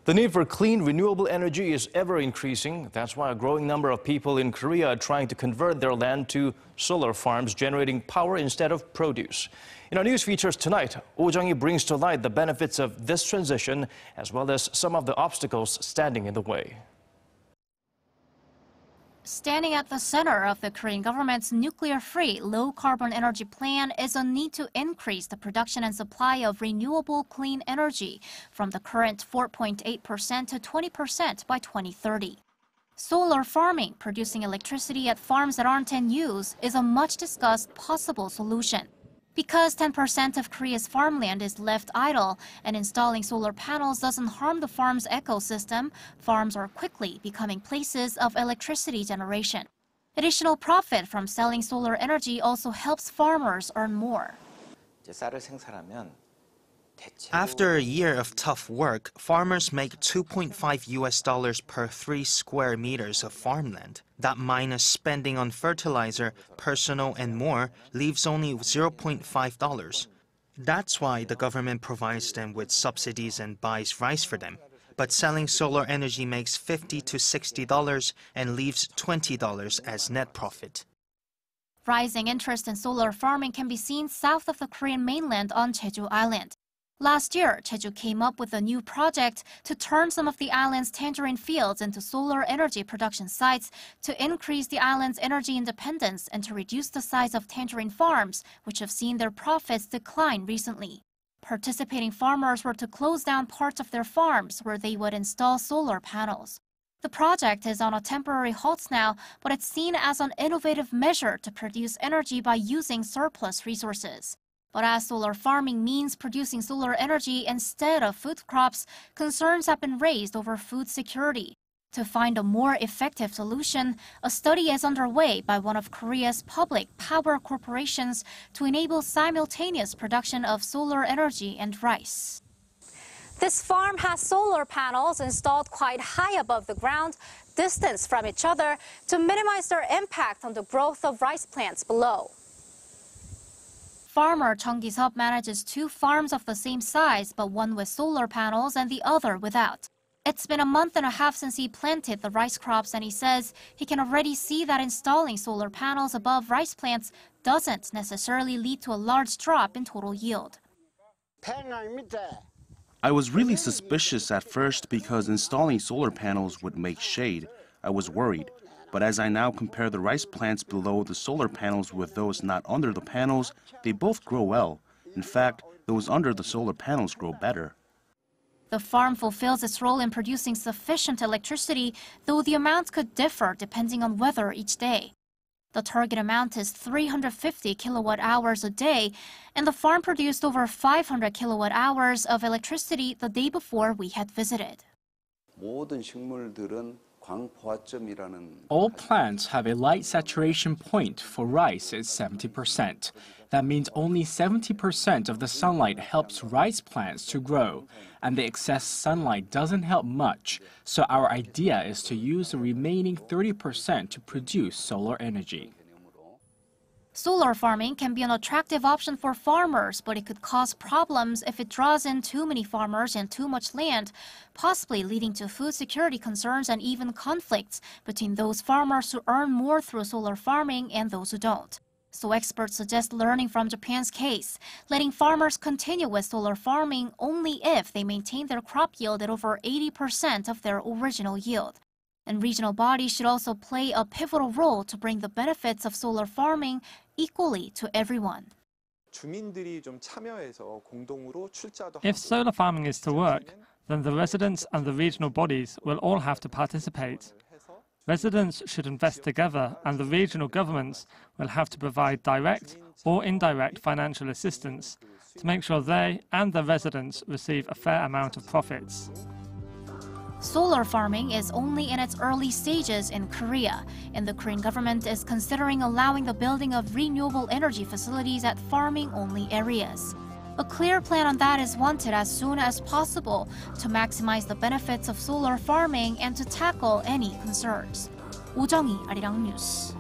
The need for clean, renewable energy is ever increasing. That's why a growing number of people in Korea are trying to convert their land to solar farms, generating power instead of produce. In our news features tonight, Jung-hee brings to light the benefits of this transition, as well as some of the obstacles standing in the way. Standing at the center of the Korean government's nuclear-free, low-carbon energy plan is a need to increase the production and supply of renewable clean energy from the current 4.8% to 20% by 2030. Solar farming, producing electricity at farms that aren't in use, is a much-discussed possible solution. Because 10% of Korea's farmland is left idle and installing solar panels doesn't harm the farm's ecosystem, farms are quickly becoming places of electricity generation. Additional profit from selling solar energy also helps farmers earn more. After a year of tough work, farmers make $2.5 per 3 square meters of farmland. That minus spending on fertilizer, personal, and more leaves only $0.5. That's why the government provides them with subsidies and buys rice for them. But selling solar energy makes $50 to $60 and leaves $20 as net profit. Rising interest in solar farming can be seen south of the Korean mainland on Jeju Island. Last year, Jeju came up with a new project to turn some of the island's tangerine fields into solar energy production sites to increase the island's energy independence and to reduce the size of tangerine farms, which have seen their profits decline recently. Participating farmers were to close down parts of their farms where they would install solar panels. The project is on a temporary halt now, but it's seen as an innovative measure to produce energy by using surplus resources. But as solar farming means producing solar energy instead of food crops, concerns have been raised over food security. To find a more effective solution, a study is underway by one of Korea's public power corporations to enable simultaneous production of solar energy and rice. This farm has solar panels installed quite high above the ground, distanced from each other, to minimize their impact on the growth of rice plants below. Farmer Jung-hee manages 2 farms of the same size, but one with solar panels and the other without. It's been a month and a half since he planted the rice crops, and he says he can already see that installing solar panels above rice plants doesn't necessarily lead to a large drop in total yield. I was really suspicious at first because installing solar panels would make shade. I was worried. But as I now compare the rice plants below the solar panels with those not under the panels, they both grow well. In fact, those under the solar panels grow better. The farm fulfills its role in producing sufficient electricity, though the amount could differ depending on weather each day. The target amount is 350 kilowatt hours a day, and the farm produced over 500 kilowatt hours of electricity the day before we had visited. All plants have a light saturation point. For rice is 70%. That means only 70% of the sunlight helps rice plants to grow, and the excess sunlight doesn't help much, so our idea is to use the remaining 30% to produce solar energy. Solar farming can be an attractive option for farmers, but it could cause problems if it draws in too many farmers and too much land, possibly leading to food security concerns and even conflicts between those farmers who earn more through solar farming and those who don't. So experts suggest learning from Japan's case, letting farmers continue with solar farming only if they maintain their crop yield at over 80% of their original yield. And regional bodies should also play a pivotal role to bring the benefits of solar farming equally to everyone. If solar farming is to work, then the residents and the regional bodies will all have to participate. Residents should invest together, and the regional governments will have to provide direct or indirect financial assistance to make sure they and the residents receive a fair amount of profits. Solar farming is only in its early stages in Korea, and the Korean government is considering allowing the building of renewable energy facilities at farming-only areas. A clear plan on that is wanted as soon as possible to maximize the benefits of solar farming and to tackle any concerns. Jung-hee, Arirang News.